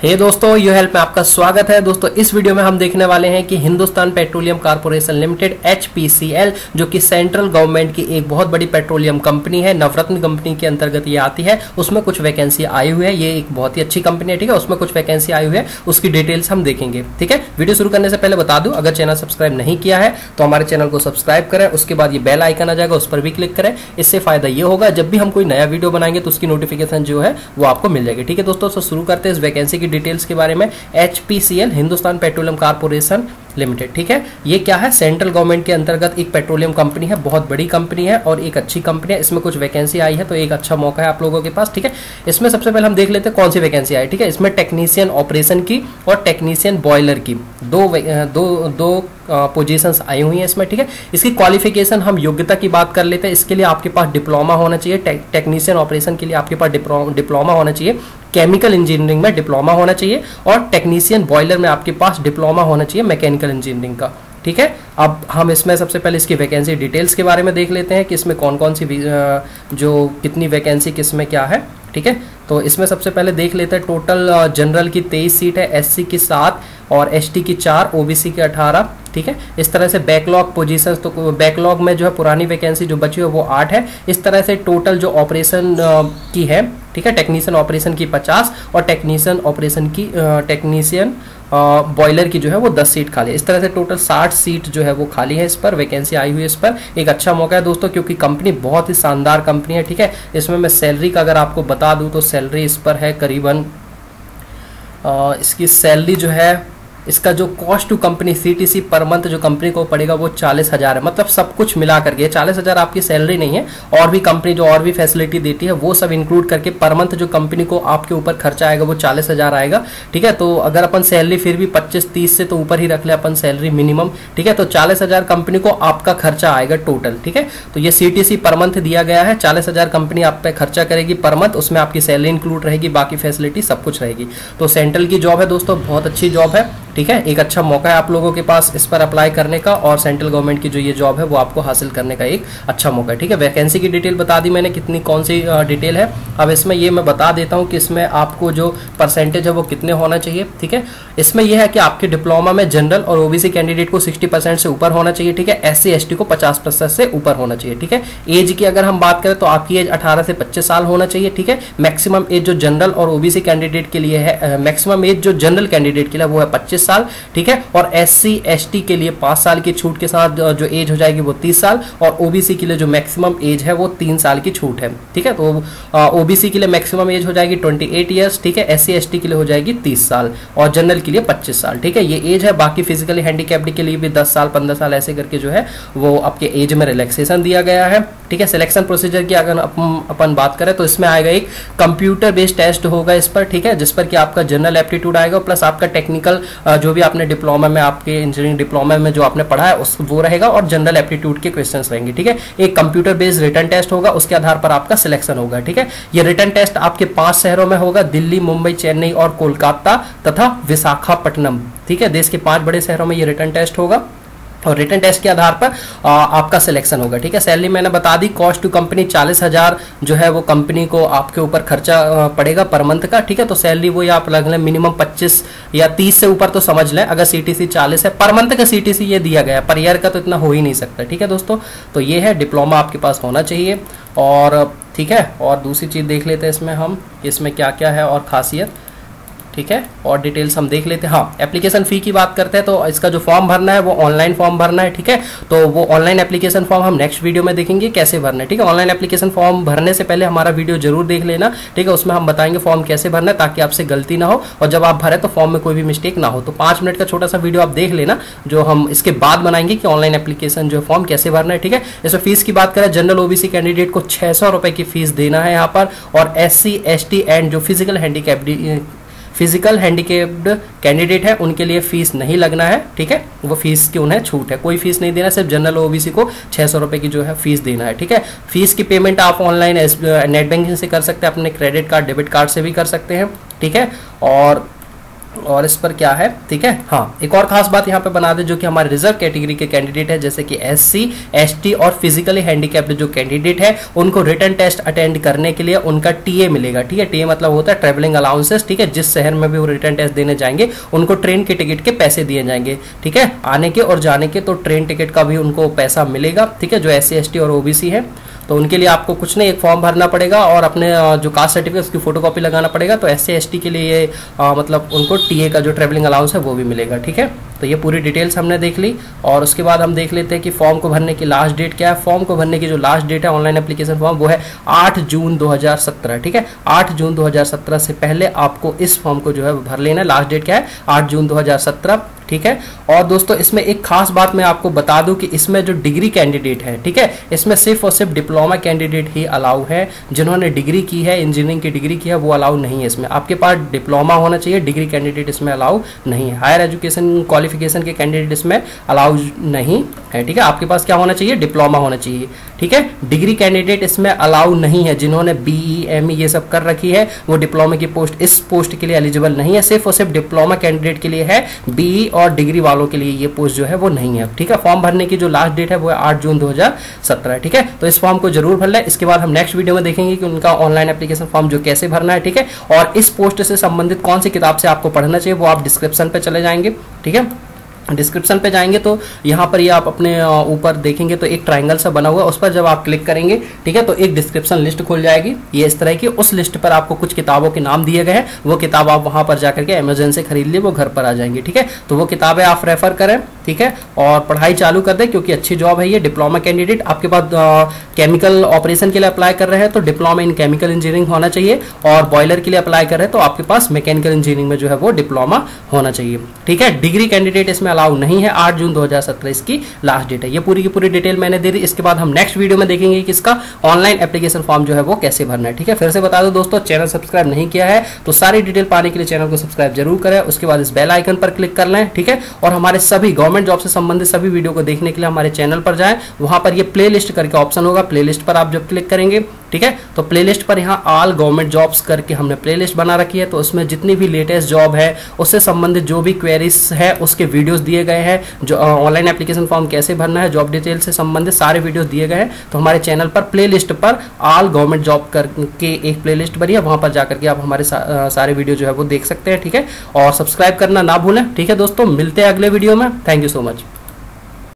हे दोस्तों, you help में आपका स्वागत है। दोस्तों इस वीडियो में हम देखने वाले हैं कि Hindustan Petroleum Corporation Limited HPCL जो कि सेंट्रल गवर्नमेंट की एक बहुत बड़ी पेट्रोलियम कंपनी है, नवरत्न कंपनी के अंतर्गत ये आती है। उसमें कुछ वैकेंसी आई हुई है, ये एक बहुत ही अच्छी कंपनी है, ठीक है। उसमें कुछ वैकेंसी आई हुई है, उसकी डिटेल्स हम देखेंगे, ठीक है। वीडियो शुरू करने से पहले बता दूं, अगर चैनल सब्सक्राइब नहीं किया है तो हमारे चैनल को सब्सक्राइब करें, उसके बाद ये बेल आइकन आ जाएगा, उस पर भी क्लिक करें। इससे फायदा ये होगा जब भी हम कोई नया वीडियो बनाएंगे तो उसकी नोटिफिकेशन जो है वो आपको मिल जाएगी, ठीक है दोस्तों। तो शुरू करते हैं इस वैकेंसी की डिटेल्स के बारे में। HPCL Hindustan Petroleum Corporation Limited, ठीक है। ये क्या है? सेंट्रल गवर्नमेंट के अंतर्गत एक पेट्रोलियम कंपनी है, बहुत बड़ी कंपनी है और एक अच्छी कंपनी है। इसमें कुछ वैकेंसी आई है तो एक अच्छा मौका है आप लोगों के पास, ठीक है। इसमें सबसे पहले हम देख लेते हैं कौन सी वैकेंसी आई, ठीक है। इसमें टेक्नीशियन ऑपरेशन की और टेक्नीशियन बॉयलर की दो पोजीशंस आई हुई हैं इसमें, ठीक है। इसकी क्वालिफिकेशन हम योग्यता की बात कर लेते हैं। इसके लिए आपके पास डिप्लोमा होना चाहिए। टेक्नीशियन ऑपरेशन के लिए आपके पास डिप्लोमा होना चाहिए, केमिकल इंजीनियरिंग में डिप्लोमा होना चाहिए और टेक्नीशियन बॉयलर में आपके पास डिप्लोमा होना चाहिए मैकेनिकल इंजीनियरिंग का, ठीक है। अब हम इसमें सबसे पहले इसकी वैकेंसी डिटेल्स के बारे में देख लेते हैं कि इसमें कौन कौन सी जो कितनी वैकेंसी किस में क्या है, ठीक है। तो इसमें सबसे पहले देख लेते हैं टोटल जनरल की 23 सीट है, SC की 7 और ST की 4, OBC की 18, ठीक है। इस तरह से बैकलॉग पोजीशंस, तो बैकलॉग में जो है पुरानी वैकेंसी जो बची है वो 8 है। इस तरह से टोटल जो ऑपरेशन की है, ठीक है, टेक्नीशियन ऑपरेशन की 50 और टेक्नीशियन ऑपरेशन की टेक्नीशियन बॉयलर की जो है वो 10 सीट खाली है। इस तरह से टोटल 60 सीट जो है वो खाली है। इस पर वैकेंसी आई हुई है। इस पर एक अच्छा मौका है दोस्तों, क्योंकि कंपनी बहुत ही शानदार कंपनी है, ठीक है। इसमें मैं सैलरी का अगर आपको बता दूं तो सैलरी इस पर है करीबन इसकी सैलरी जो है, इसका जो cost to company CTC per month जो कंपनी को पड़ेगा वो 40,000 है। मतलब सब कुछ मिला करके 40,000 आपकी सैलरी नहीं है, और भी कंपनी जो और भी फैसिलिटी देती है वो सब इंक्लूड करके पर मंथ जो कंपनी को आपके ऊपर खर्चा आएगा वो 40,000 आएगा, ठीक है। तो अगर अपन सैलरी फिर भी 25-30 से तो ऊपर ही रख ले अपन सैलरी मिनिमम, ठीक है। तो 40,000 कंपनी को आपका खर्चा आएगा टोटल, ठीक है। तो ये CTC पर मंथ दिया गया है, 40,000 कंपनी आप पे खर्चा करेगी पर मंथ, उसमें आपकी सैलरी इंक्लूड रहेगी, बाकी फैसिलिटी सब कुछ रहेगी। तो सेंट्रल की जॉब है दोस्तों, बहुत अच्छी जॉब है, ठीक है। एक अच्छा मौका है आप लोगों के पास इस पर अप्लाई करने का, और सेंट्रल गवर्नमेंट की जो ये जॉब है वो आपको हासिल करने का एक अच्छा मौका है, ठीक है। वैकेंसी की डिटेल बता दी मैंने, कितनी कौन सी डिटेल है। अब इसमें ये मैं बता देता हूँ कि इसमें आपको जो परसेंटेज है वो कितने होना चाहिए, ठीक है। इसमें यह है कि आपके डिप्लोमा में जनरल और OBC कैंडिडेट को 60% से ऊपर होना चाहिए, ठीक है। SC ST को 50% से ऊपर होना चाहिए, ठीक है। एज की अगर हम बात करें तो आपकी एज 18 से 25 साल होना चाहिए, ठीक है। मैक्सिमम एज जो जनरल और OBC कैंडिडेट के लिए है, मैक्सिमम एज जो जनरल कैंडिडेट के लिए वो है 25 साल, ठीक है। और SC ST के लिए 5 साल की छूट के साथ जो एज हो जाएगी वो 30 साल, और OBC के लिए जो मैक्सिमम एज है वो 3 साल की छूट है, ठीक है। तो OBC के लिए मैक्सिमम एज हो जाएगी 28 ईयर्स, ठीक है। SC ST के लिए हो जाएगी 30 साल और जनरल के लिए 25 साल, ठीक है। ये एज है। बाकी फिजिकली हैंडीकैप्ड के लिए भी 10 साल 15 साल ऐसे करके जो है वो आपके एज में रिलैक्सेशन दिया गया है, ठीक है। सिलेक्शन प्रोसीजर की अगर अपन बात करें तो इसमें आएगा एक कंप्यूटर बेस्ड टेस्ट होगा इस पर, ठीक है, जिस पर कि आपका जनरल एप्टीट्यूड आएगा प्लस आपका टेक्निकल जो भी आपने डिप्लोमा में, आपके इंजीनियरिंग डिप्लोमा में जो आपने पढ़ा है उस वो रहेगा, और जनरल एप्टीट्यूड के क्वेश्चंस रहेंगे, ठीक है। एक कंप्यूटर बेस्ड रिटन टेस्ट होगा, उसके आधार पर आपका सिलेक्शन होगा, ठीक है। ये रिटन टेस्ट आपके 5 शहरों में होगा, दिल्ली, मुंबई, चेन्नई और कोलकाता तथा विशाखापट्टनम, ठीक है। देश के 5 बड़े शहरों में ये रिटन टेस्ट होगा और रिटन टेस्ट के आधार पर आपका सिलेक्शन होगा, ठीक है। सैलरी मैंने बता दी, कॉस्ट टू कंपनी 40,000 जो है वो कंपनी को आपके ऊपर खर्चा पड़ेगा पर मंथ का, ठीक है। तो सैलरी वो आप लग लें मिनिमम 25 या 30 से ऊपर तो समझ लें। अगर CTC 40 है, पर मंथ का CTC ये दिया गया है, पर ईयर का तो इतना हो ही नहीं सकता, ठीक है दोस्तों। तो ये है, डिप्लोमा आपके पास होना चाहिए, और ठीक है। और दूसरी चीज़ देख लेते हैं इसमें हम, इसमें क्या क्या है और खासियत, ठीक है, और डिटेल्स हम देख लेते हैं। हाँ, एप्लीकेशन फ़ी की बात करते हैं तो इसका जो फॉर्म भरना है वो ऑनलाइन फॉर्म भरना है, ठीक है। तो वो ऑनलाइन एप्लीकेशन फॉर्म हम नेक्स्ट वीडियो में देखेंगे कैसे भरना है, ठीक है। ऑनलाइन एप्लीकेशन फॉर्म भरने से पहले हमारा वीडियो जरूर देख लेना, ठीक है। उसमें हम बताएंगे फॉर्म कैसे भरना है ताकि आपसे गलती ना हो, और जब आप भरें तो फॉर्म में कोई भी मिस्टेक ना हो। तो 5 मिनट का छोटा सा वीडियो आप देख लेना जो हम इसके बाद बनाएंगे कि ऑनलाइन एप्लीकेशन जो फॉर्म कैसे भरना है, ठीक है। इसमें फीस की बात करें, जनरल OBC कैंडिडेट को 600 रुपये की फीस देना है यहाँ पर, और SC ST एंड जो फिजिकल हैंडीकैप्ड कैंडिडेट है उनके लिए फीस नहीं लगना है, ठीक है। वो फीस की उन्हें छूट है, कोई फीस नहीं देना, सिर्फ जनरल OBC को 600 रुपये की जो है फीस देना है, ठीक है। फीस की पेमेंट आप ऑनलाइन नेट बैंकिंग से कर सकते हैं, अपने क्रेडिट कार्ड डेबिट कार्ड से भी कर सकते हैं, ठीक है। और और इस पर क्या है, ठीक है। हाँ, एक और खास बात यहाँ पे बना दे, जो कि हमारे रिजर्व कैटेगरी के कैंडिडेट है, जैसे कि SC, ST और फिजिकली हैंडीकैप्ड जो कैंडिडेट है, उनको रिटन टेस्ट अटेंड करने के लिए उनका TA मिलेगा, ठीक है। TA मतलब होता है ट्रेवलिंग अलाउंसेस, ठीक है। जिस शहर में भी वो रिटन टेस्ट देने जाएंगे उनको ट्रेन के टिकट के पैसे दिए जाएंगे, ठीक है, आने के और जाने के। तो ट्रेन टिकट का भी उनको पैसा मिलेगा, ठीक है, जो SC, ST और OBC है। तो उनके लिए आपको कुछ नहीं, एक फॉर्म भरना पड़ेगा और अपने जो कास्ट सर्टिफिकेट उसकी फोटोकॉपी लगाना पड़ेगा। तो SC, ST के लिए ये मतलब उनको TA का जो ट्रेवलिंग अलाउंस है वो भी मिलेगा, ठीक है। तो ये पूरी डिटेल्स हमने देख ली और उसके बाद हम देख लेते हैं कि फॉर्म को भरने की लास्ट डेट क्या है। फॉर्म को भरने की जो लास्ट डेट है ऑनलाइन एप्लीकेशन फॉर्म, वो है 8 जून 2017, ठीक है। 8 जून 2017 से पहले आपको इस फॉर्म को जो है भर लेना है। लास्ट डेट क्या है, 8 जून 2017, ठीक है। और दोस्तों इसमें एक खास बात मैं आपको बता दूं कि इसमें जो डिग्री कैंडिडेट है, ठीक है, इसमें सिर्फ और सिर्फ डिप्लोमा कैंडिडेट ही अलाउ है। जिन्होंने डिग्री की है, इंजीनियरिंग की डिग्री की है, वो अलाउ नहीं है इसमें। आपके पास डिप्लोमा होना चाहिए, डिग्री कैंडिडेट इसमें अलाउ नहीं है। हायर एजुकेशन क्वालिफिकेशन के कैंडिडेट इसमें अलाउ नहीं है, ठीक है। आपके पास क्या होना चाहिए, डिप्लोमा होना चाहिए, ठीक है। डिग्री कैंडिडेट इसमें अलाउ नहीं है। जिन्होंने BE, ME ये सब कर रखी है वो डिप्लोमा की पोस्ट, इस पोस्ट के लिए एलिजिबल नहीं है। सिर्फ और सिर्फ डिप्लोमा कैंडिडेट के लिए है, BE और डिग्री वालों के लिए ये पोस्ट जो है वो नहीं है, ठीक है। फॉर्म भरने की जो लास्ट डेट है वो है 8 जून 2017, ठीक है। तो इस फॉर्म को जरूर भर लें। इसके बाद हम नेक्स्ट वीडियो में देखेंगे कि उनका ऑनलाइन एप्लीकेशन फॉर्म जो कैसे भरना है, ठीक है। और इस पोस्ट से संबंधित कौन सी किताब से आपको पढ़ना चाहिए वो आप डिस्क्रिप्शन पे चले जाएंगे, ठीक है। डिस्क्रिप्शन पे जाएंगे तो यहाँ पर ये आप अपने ऊपर देखेंगे तो एक ट्रायंगल सा बना हुआ है, उस पर जब आप क्लिक करेंगे, ठीक है, तो एक डिस्क्रिप्शन लिस्ट खुल जाएगी ये इस तरह की। उस लिस्ट पर आपको कुछ किताबों के नाम दिए गए हैं, वो किताब आप वहां पर जाकर के अमेज़न से खरीद लिए, वो घर पर आ जाएंगी, ठीक है। तो वो किताबें आप रेफर करें, ठीक है, और पढ़ाई चालू कर दें, क्योंकि अच्छी जॉब है ये। डिप्लोमा कैंडिडेट आपके पास केमिकल ऑपरेशन के लिए अप्लाई कर रहे हैं तो डिप्लोमा इन केमिकल इंजीनियरिंग होना चाहिए, और बॉयलर के लिए अप्लाई कर रहे हैं तो आपके पास मैकेनिकल इंजीनियरिंग में जो है वो डिप्लोमा होना चाहिए, ठीक है। डिग्री कैंडिडेट इसमें अलाउ नहीं है। 8 जून 2017 इसकी लास्ट डेट है। ये पूरी की पूरी डिटेल मैंने दे दी। इसके बाद हम नेक्स्ट वीडियो में देखेंगे कि इसका ऑनलाइन एप्लीकेशन फॉर्म जो है वो कैसे भरना है, ठीक है। फिर से बता दो दोस्तों, चैनल सब्सक्राइब नहीं किया है तो सारी डिटेल पाने के लिए चैनल को सब्सक्राइब जरूर करें। उसके बाद इस बेल आइकन पर क्लिक कर लें, ठीक है। और हमारे सभी गवर्नमेंट जॉब से संबंधित सभी वीडियो को देखने के लिए हमारे चैनल पर जाएं। वहां पर ये प्लेलिस्ट करके ऑप्शन होगा, प्लेलिस्ट पर आप जब क्लिक करेंगे, ठीक है, तो प्लेलिस्ट पर यहाँ ऑल गवर्नमेंट जॉब्स करके हमने प्लेलिस्ट बना रखी है। तो उसमें जितनी भी लेटेस्ट जॉब है उससे संबंधित जो भी क्वेरीज है उसके वीडियोस दिए गए हैं। जो ऑनलाइन एप्लीकेशन फॉर्म कैसे भरना है, जॉब डिटेल से संबंधित सारे वीडियोस दिए गए हैं। तो हमारे चैनल पर प्लेलिस्ट पर ऑल गवर्नमेंट जॉब करके एक प्लेलिस्ट बनी है, वहां पर जाकर के आप हमारे सारे वीडियो जो है वो देख सकते हैं, ठीक है। और सब्सक्राइब करना ना भूलें, ठीक है दोस्तों। मिलते हैं अगले वीडियो में। Thank you so much.